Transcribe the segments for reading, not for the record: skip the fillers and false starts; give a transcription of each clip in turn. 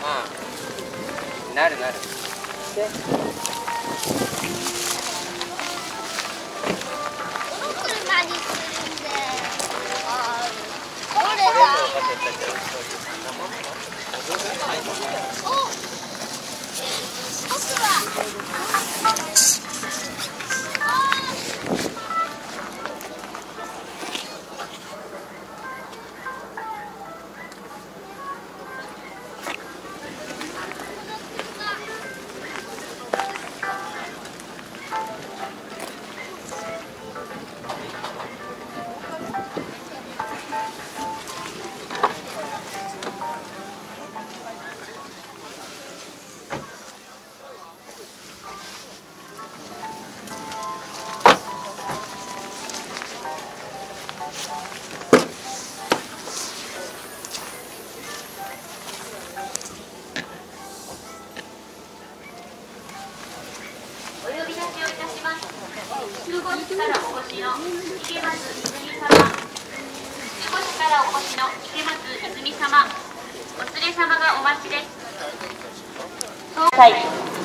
うん、なるなる。で中国市からお越しの池松泉様、中国市からお越しの池松泉様、お連れ様がお待ちです。はい。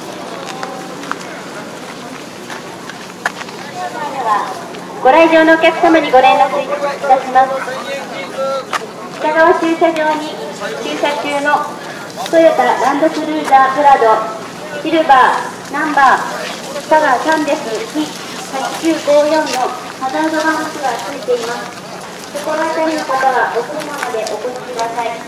ではご来場のお客様にご連絡いたします。北川駐車場に駐車中のトヨタランドクルーザープラドシルバーナンバー佐賀302-8954のハザードマークがついています。心当たりの方はお車までお越しください。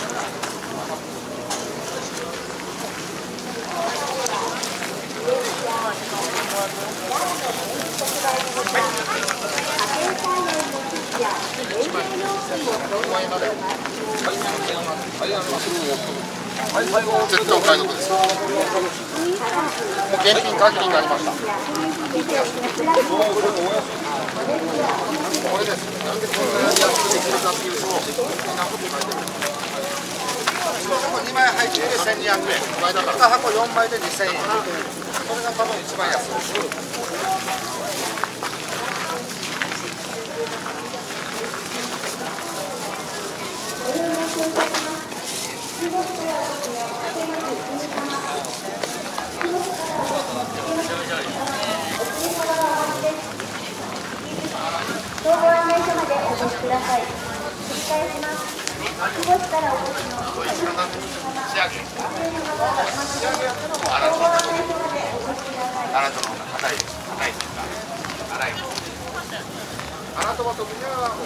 絶対お買い得です。もう現金確認になりました。これです。なんでこんなに安くできるかっていうと、2枚入って1200円。2箱4枚で2000円。これが多分一番安いです。 総合案内所までお越しください。繰り返します。中国市からお越しのお客様、仕上げ総合案内所までお越しください。 あなたの方が硬いです。硬いですか。粗い。あなたは特にはもう。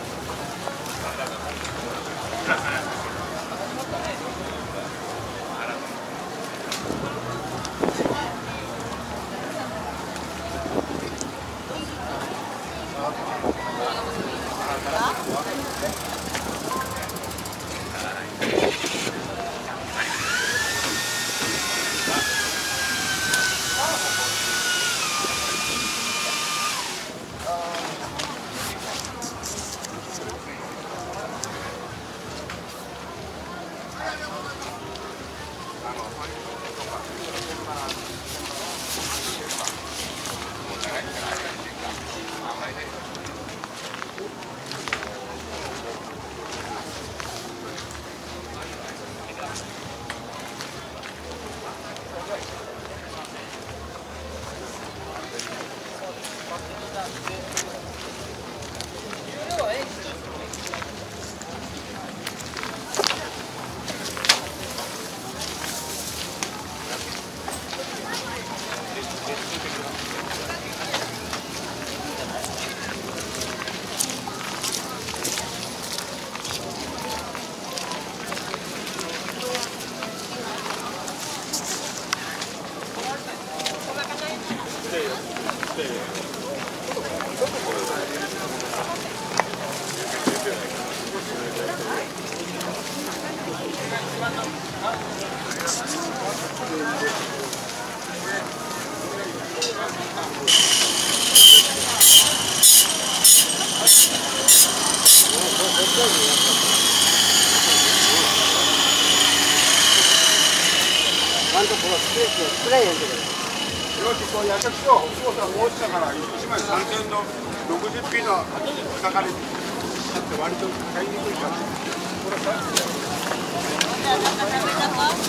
なんとこのスペースを作らへんけど。 よし、こう役所、お父さん申したから、1枚3000の60ピーの草刈りって割と買いにくいから。これさ。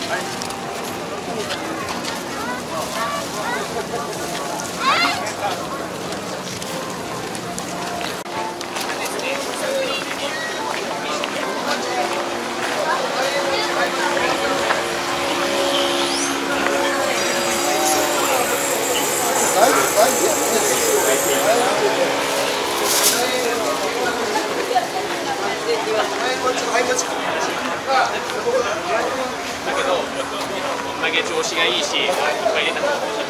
だけど、こんだけ調子がいいし、いっぱい入れた方が